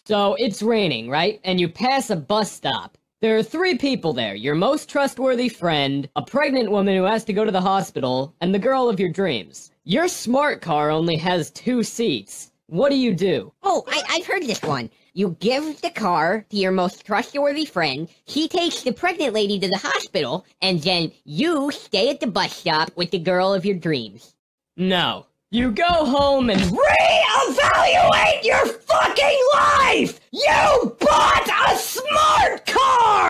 So it's raining, right? And you pass a bus stop. There are three people there: your most trustworthy friend, a pregnant woman who has to go to the hospital, and the girl of your dreams. Your smart car only has 2 seats. What do you do? Oh, I've heard this one. You give the car to your most trustworthy friend, he takes the pregnant lady to the hospital, and then you stay at the bus stop with the girl of your dreams. No. You go home and reevaluate your fucking life! You bought a smart car!